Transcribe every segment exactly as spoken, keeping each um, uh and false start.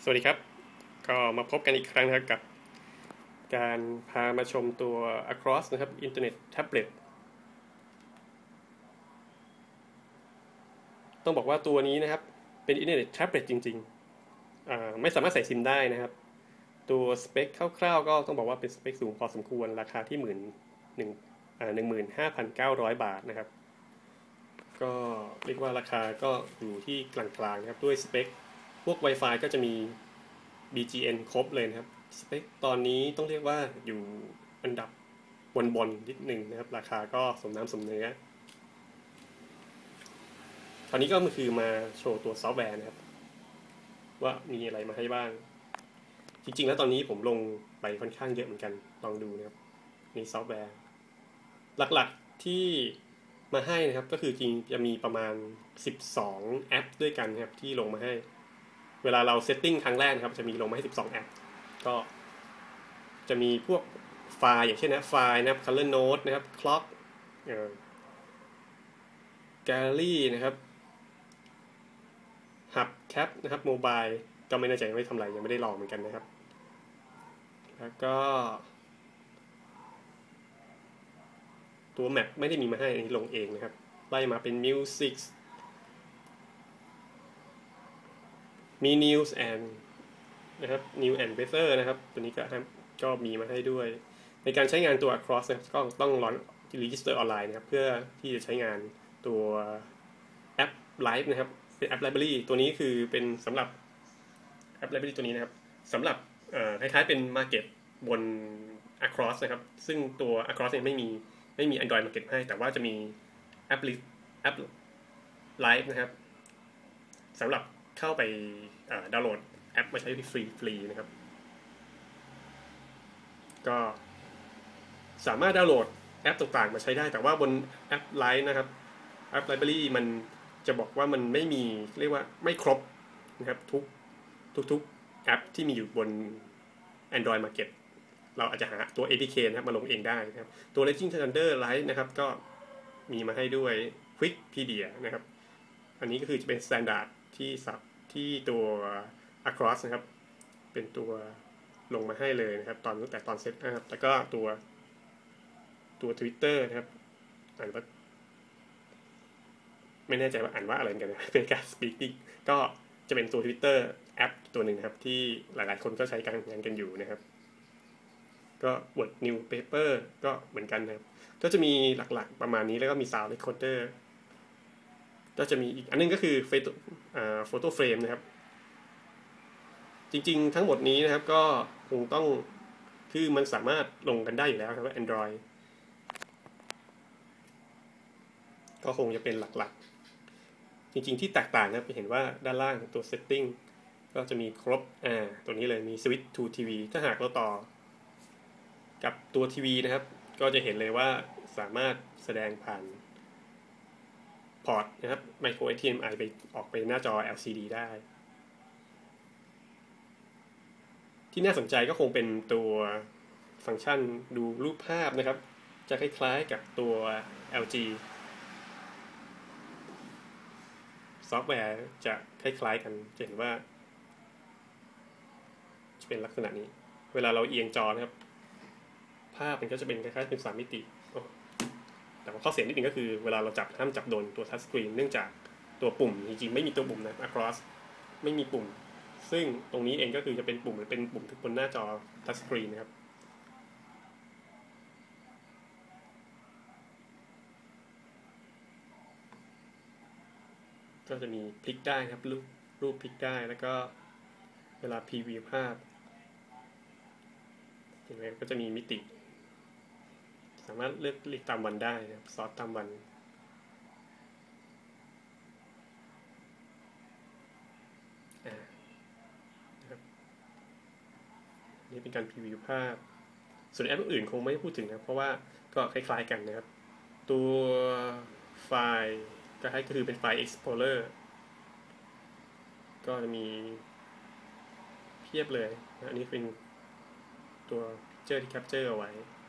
สวัสดีครับก็มาพบกันอีกครั้งนะครับกับการพามาชมตัว Across นะครับ Internet Tablet ต้องบอกว่าตัวนี้นะครับเป็น Internet Tablet จริงๆไม่สามารถใส่ซิมได้นะครับตัวสเปคคร่าวๆก็ต้องบอกว่าเป็นสเปคสูงพอสมควรราคาที่หมื่นหนึ่งหนึ่งหมื่นห้าพันเก้าร้อยบาทนะครับก็เรียกว่าราคาก็อยู่ที่กลางๆนะครับด้วยสเปคพวก Wi-Fi ก็จะมี บี จี เอ็น ครบเลยนะครับสเปคตอนนี้ต้องเรียกว่าอยู่อันดับบนๆนิดหนึ่งนะครับราคาก็สมน้ำสมเนื้อคราวนี้ก็คือมาโชว์ตัวซอฟต์แวร์นะครับว่ามีอะไรมาให้บ้างจริงๆแล้วตอนนี้ผมลงไปค่อนข้างเยอะเหมือนกันลองดูนะครับในซอฟต์แวร์หลักๆที่มาให้นะครับก็คือจริงจะมีประมาณสิบสองแอปด้วยกันครับที่ลงมาให้เวลาเราเซตติ้งครั้งแรกนะครับจะมีลงมาให้สิบสองแอปก็จะมีพวกไฟล์อย่างเช่นนะไฟล์นะครับ color note นะครับ clock เอ่อ gallery นะครับ hub cap นะครับ mobile ก็ไม่แน่ใจว่าทำอะไรยังไม่ได้ลองเหมือนกันนะครับแล้วก็ตัว map ไม่ได้มีมาให้อันนี้ลงเองนะครับไล่มาเป็น music มี news and นะครับ new and weather นะครับตัวนี้ก็ก็มีมาให้ด้วยในการใช้งานตัว across นะครับก็ต้องร้อน register ออนไลน์นะครับเพื่อที่จะใช้งานตัวแอป Live นะครับเป็นแอป library ตัวนี้คือเป็นสำหรับแอป library ตัวนี้นะครับสำหรับคล้ายๆเป็น market บน across นะครับซึ่งตัว across เนี่ยไม่มีไม่มี Android market ให้แต่ว่าจะมีแอปแอป Live นะครับสำหรับเข้าไปดาวน์โหลดแอปมาใช้ฟรีฟรีนะครับก็สามารถดาวน์โหลดแอปต่างๆมาใช้ได้แต่ว่าบนแอป Live นะครับแอป Library มันจะบอกว่ามันไม่มีเรียกว่าไม่ครบนะครับทุกทุกๆแอปที่มีอยู่บน Android Market เราอาจจะหาตัว เอ พี เค นะครับมาลงเองได้นะครับตัว Legend Thunder Live นะครับก็มีมาให้ด้วย Wikipedia นะครับอันนี้ก็คือจะเป็น standard ที่สับที่ตัว Across นะครับเป็นตัวลงมาให้เลยนะครับตอนตั้งแต่ตอนเซตอัพแล้วก็ตัวตัว Twitter นะครับอ่านว่าไม่แน่ใจว่าอ่านว่าอะไรกันนะเป็นการ speaking ก็จะเป็นตัว Twitter แอปตัวหนึ่งครับที่หลายๆคนก็ใช้การงานกันอยู่นะครับก็ Word Newspaper ก็เหมือนกันนะครับก็จะมีหลักๆประมาณนี้แล้วก็มี Sound Recorder ก็จะมีอีกอันนึงก็คือโฟโต้เฟรมนะครับจริงๆทั้งหมดนี้นะครับก็คงต้องคือมันสามารถลงกันได้อยู่แล้วครับว่า Android ก็คงจะเป็นหลักๆจริงๆที่แตกต่างนะไปเห็นว่าด้านล่างตัว Setting ก็จะมีครบอ่าตัวนี้เลยมี Switch to ที วี ถ้าหากเราต่อกับตัวทีวีนะครับก็จะเห็นเลยว่าสามารถแสดงผ่านพอร์ตนะครับ Micro เอช ดี เอ็ม ไอ ไปออกไปหน้าจอ แอล ซี ดี ได้ที่น่าสนใจก็คงเป็นตัวฟังก์ชันดูรูปภาพนะครับจะคล้ายๆกับตัว แอล จี ซอฟต์แวร์จะคล้ายๆกันจะเห็นว่าจะเป็นลักษณะนี้เวลาเราเอียงจอนะครับภาพมันก็จะเป็นคล้ายๆเป็นสามมิติแต่ว่าข้อเสียนิดนึงก็คือเวลาเราจับห้ามจับโดนตัวทัชสกรีนเนื่องจากตัวปุ่มจริงๆไม่มีตัวปุ่มนะ Across ไม่มีปุ่มซึ่งตรงนี้เองก็คือจะเป็นปุ่มเป็นปุ่มบนหน้าจอทัชสกรีนนะครับก็จะมีพลิกได้ครับรูปรูปพลิกได้แล้วก็เวลาพรีวิวภาพเห็นไหมก็จะมีมิติสามารถเลือกลิกตามวันได้นะครับซอสตามวันนะครับนี่เป็นการพรีวิวภาพส่วนแอปอื่นคงไม่พูดถึงนะเพราะว่าก็คล้ายๆกันนะครับตัวไฟล์ก็ให้ก็คือเป็นไฟล์ Explorer ก็จะมีเพียบเลยอันนี้เป็นตัว Picture ที่ Capture เอาไว้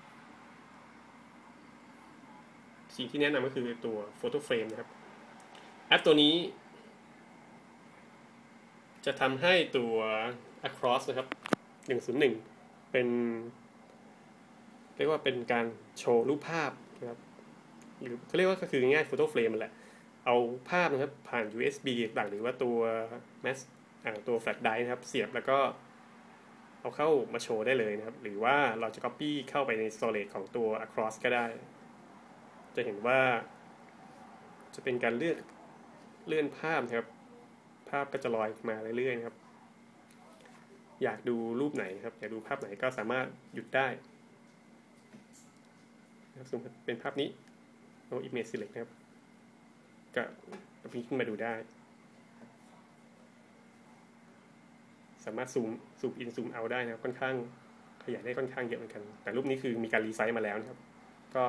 สิ่งที่แนะนำก็คือตัว Photo Frame นะครับแอปตัวนี้จะทำให้ตัว across นะครับหนึ่งศูนย์หนึ่งเป็นเรียกว่าเป็นการโชว์รูปภาพนะครับหรือเขาเรียกว่าก็คือง่าย photo frame มันแหละเอาภาพนะครับผ่าน ยู เอส บี ต่างหรือว่าตัว mass ตัว flash drive นะครับเสียบแล้วก็เอาเข้ามาโชว์ได้เลยนะครับหรือว่าเราจะ copy เข้าไปใน storage ของตัว across ก็ได้จะเห็นว่าจะเป็นการเลื่อนเลื่อนภาพนะครับภาพก็จะลอยมาเรื่อยๆนะครับอยากดูรูปไหนครับอยากดูภาพไหนก็สามารถหยุดได้นะครับสมมติเป็นภาพนี้เอา image select นะครับก็พลิกขึ้นมาดูได้สามารถซูมซูมอินซูมเอาได้นะครับค่อนข้างขยายได้ค่อนข้างเยอะเหมือนกันแต่รูปนี้คือมีการรีไซส์มาแล้วนะครับก็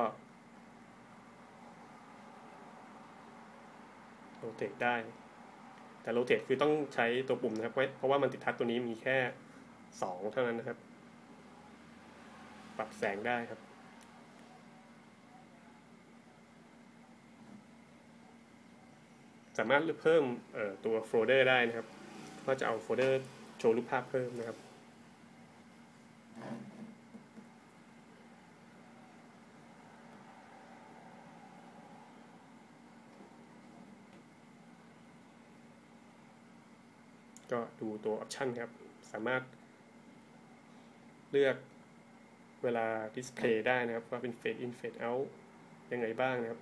โรเตทได้แต่โรเตทคือต้องใช้ตัวปุ่มนะครับเพราะว่ามันติดทัชตัวนี้มีแค่สองเท่านั้นนะครับปรับแสงได้ครับสามารถเพิ่มตัวโฟลเดอร์ได้นะครับก็จะเอาโฟลเดอร์โชว์รูปภาพเพิ่มนะครับก็ดูตัวออปชันครับสามารถเลือกเวลาดิสเพลย์ได้นะครับว่าเป็น Fade in Fade out ยังไงบ้างนะครับ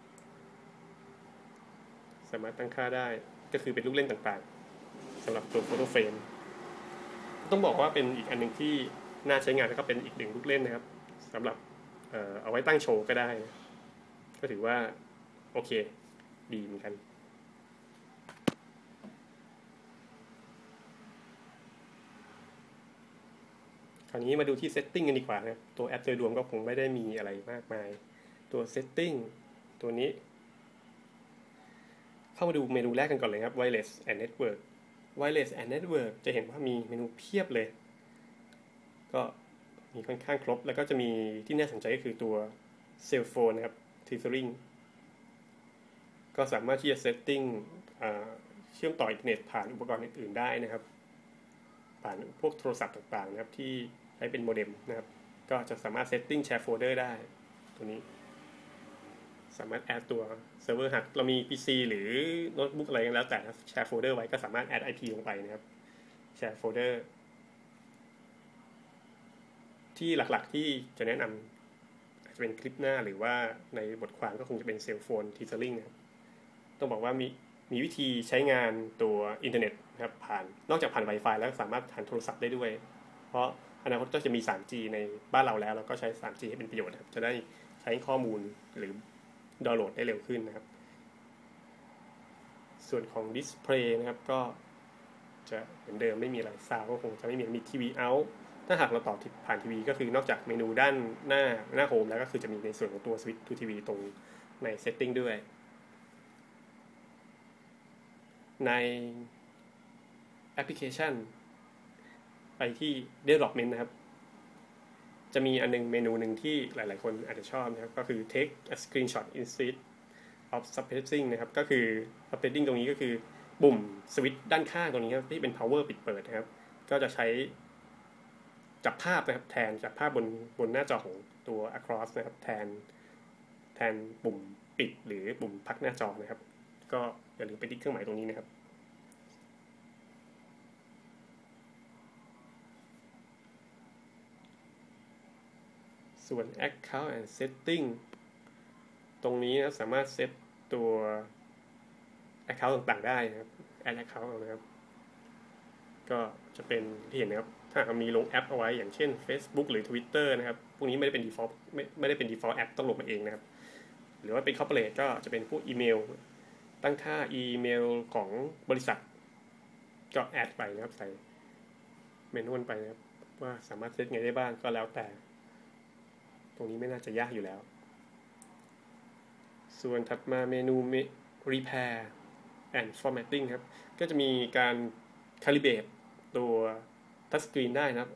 สามารถตั้งค่าได้ก็คือเป็นลูกเล่นต่างๆสำหรับตัว Photo Frame ต้องบอกว่าเป็นอีกอันหนึ่งที่น่าใช้งานแล้วก็เป็นอีกหนึ่งลูกเล่นนะครับสำหรับ เอ่อ เอาไว้ตั้งโชว์ก็ได้ก็ถือว่าโอเคดีเหมือนกันคราวนี้มาดูที่ Setting กันดีกว่านะครับตัวแอปโดยรวมก็คงไม่ได้มีอะไรมากมายตัว Setting ตัวนี้เข้ามาดูเมนูแรกกันก่อนเลยครับ Wireless and Network Wireless and Network จะเห็นว่ามีเมนูเพียบเลยก็มีค่อนข้างครบแล้วก็จะมีที่น่าสนใจก็คือตัว Cell Phone นะครับ Tethering ก็สามารถที่จะ Setting เชื่อมต่ออินเทอร์เน็ตผ่านอุปกรณ์อื่นๆได้นะครับผ่านพวกโทรศัพท์ต่างๆนะครับที่ใช้เป็นโมเด็มนะครับก็จะสามารถ Setting Share Folder ได้ตัวนี้สามารถแอดตัวเซิร์ฟเวอร์หากเรามี พี ซี หรือโน้ตบุ๊กอะไรก็แล้วแต่แชร์โฟลเดอร์ไว้ก็สามารถแอด ไอ พี ลงไปนะครับแชร์โฟลเดอร์ที่หลักๆที่จะแนะนำอาจจะเป็นคลิปหน้าหรือว่าในบทความก็คงจะเป็นเซลโฟนทีเซอร์ลิงนะครับต้องบอกว่ามีมีวิธีใช้งานตัวอินเทอร์เน็ตนะครับผ่านนอกจากผ่าน Wi-Fi แล้วสามารถผ่านโทรศัพท์ได้ด้วยเพราะอนาคตก็จะมี ทรีจี ในบ้านเราแล้วเราก็ใช้ ทรีจี ให้เป็นประโยชน์นะครับจะได้ใช้ข้อมูลหรือดาวน์โหลดได้เร็วขึ้นนะครับส่วนของดิสเพลย์นะครับก็จะเหมือนเดิมไม่มีอะไรซาวก็คงจะไม่มีมีทีวีเอาท์ถ้าหากเราต่อผ่านทีวีก็คือนอกจากเมนูด้านหน้าหน้าโฮมแล้วก็คือจะมีในส่วนของตัวสวิตช์ทูทีวีตรงในเซตติ้งด้วยในแอปพลิเคชันไปที่ Development นะครับจะมีอันนึงเมนูหนึ่งที่หลายๆคนอาจจะชอบนะครับก็คือ Take a screenshot instead of subpressing นะครับก็คือ subpressing ตรงนี้ก็คือปุ่มสวิตช์ด้านข้างตรงนี้ครับที่เป็น power ปิดเปิดนะครับก็จะใช้จับภาพนะครับแทนจับภาพบนบนหน้าจอของตัว across นะครับแทนแทนปุ่มปิดหรือปุ่มพักหน้าจอนะครับก็อย่าลืมไปติ๊กเครื่องหมายตรงนี้นะครับส่วน account and setting ตรงนี้นะสามารถเซตตัว account ต่างๆได้นะครับ add account นะครับก็จะเป็นที่เห็นนะครับถ้าเรามีลงแอปเอาไว้อย่างเช่น Facebook หรือ Twitter นะครับพวกนี้ไม่ได้เป็น default ไม่ไม่ได้เป็น default แอปต้องโหลดมาเองนะครับหรือว่าเป็น corporate ก็จะเป็นพวกอีเมลตั้งค่าอีเมลของบริษัทก็แอดไปนะครับใส่เมนูไปนะครับว่าสามารถเซตไงได้บ้างก็แล้วแต่ตรงนี้ไม่น่าจะยากอยู่แล้วส่วนถัดมาเมนู repair and formatting ครับก็จะมีการ calibrate ตัว touch screen ได้นะครับ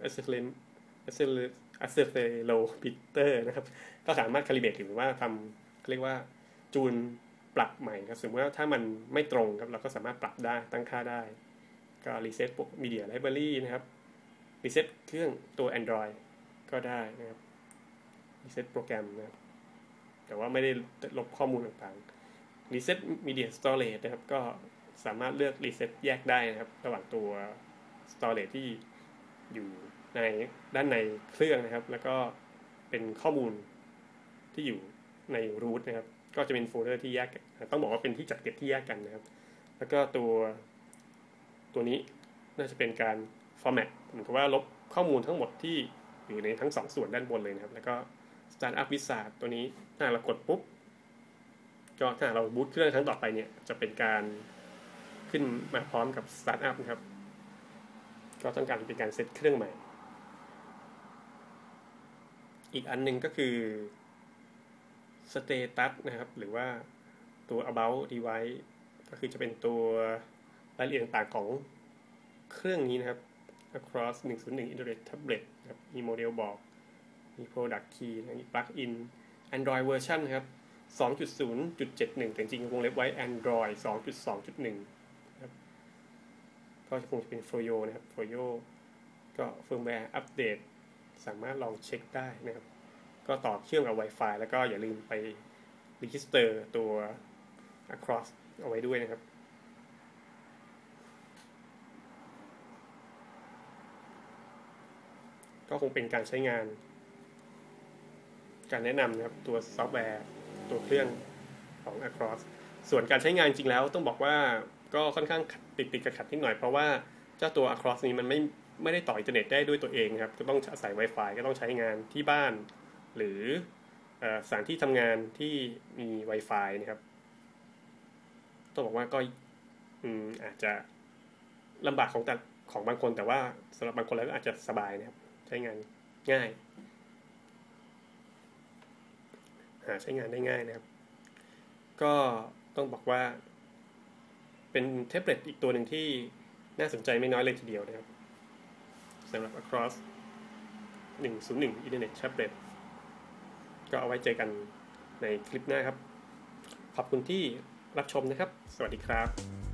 accelerometer นะครับก็สามารถ calibrate หรือว่าทำเรียกว่าจูนปรับใหม่ครับสมมติว่าถ้ามันไม่ตรงครับเราก็สามารถปรับได้ตั้งค่าได้ก็ reset media library นะครับ reset เครื่องตัว Android ก็ได้นะครับ reset โปรแกรมนะครับแต่ว่าไม่ได้ลบข้อมูลต่างๆ reset media storage นะครับก็สามารถเลือก reset แยกได้นะครับระหว่างตัว storage ที่อยู่ในด้านในเครื่องนะครับแล้วก็เป็นข้อมูลที่อยู่ใน root นะครับก็จะเป็นโฟลเดอร์ที่แยกต้องบอกว่าเป็นที่จัดเก็บที่แยกกันนะครับแล้วก็ตัวตัวนี้น่าจะเป็นการ format เหมือนกับว่าลบข้อมูลทั้งหมดที่อยู่ในทั้งสองส่วนด้านบนเลยนะครับแล้วก็ Startup Wizard ตัวนี้ถ้าเรากดปุ๊บก็ถ้าเราบูตเครื่องครั้งต่อไปเนี่ยจะเป็นการขึ้นมาพร้อมกับ Startup นะครับก็ต้องการเป็นการเซตเครื่องใหม่อีกอันนึงก็คือ Status นะครับหรือว่าตัว About Device ก็คือจะเป็นตัวรายละเอียดต่างๆของเครื่องนี้นะครับ across หนึ่งศูนย์หนึ่ง Internet Tablet นะครับมีโมเดลบอกมี Product Key มี Plugin Android version นะครับ สองจุดศูนย์จุดเจ็ดหนึ่ง แต่จริงๆวงเล็บไว้ Android สองจุดสองจุดหนึ่ง นะครับก็คงจะเป็น Froyo นะครับ Froyo ก็ firmware อัปเดตสามารถลองเช็คได้นะครับก็ต่อเชื่อมกับ Wi-Fi แล้วก็อย่าลืมไป register ตัว across เอาไว้ด้วยนะครับก็คงเป็นการใช้งานการแนะนำนะครับตัวซอฟต์แวร์ตัวเครื่องของ Across ส่วนการใช้งานจริงแล้วต้องบอกว่าก็ค่อนข้างติดติดขัดๆนิดหน่อยเพราะว่าเจ้าตัว Across นี้มันไม่ไม่ได้ต่ออินเทอร์เน็ตได้ด้วยตัวเองครับก็ต้องอาศัย Wi-Fi ก็ต้องใช้งานที่บ้านหรือสถานที่ทำงานที่มี Wi-Fi นะครับต้องบอกว่าก็อาจจะลำบากของแต่ของบางคนแต่ว่าสำหรับบางคนแล้วก็อาจจะสบายนะครับใช้งานง่ายหาใช้งานได้ง่ายนะครับก็ต้องบอกว่าเป็นแท็บเล็ตอีกตัวหนึ่งที่น่าสนใจไม่น้อยเลยทีเดียวนะครับสำหรับ Across หนึ่งศูนย์หนึ่ง Internet Tablet ก็เอาไว้เจอกันในคลิปหน้าครับขอบคุณที่รับชมนะครับสวัสดีครับ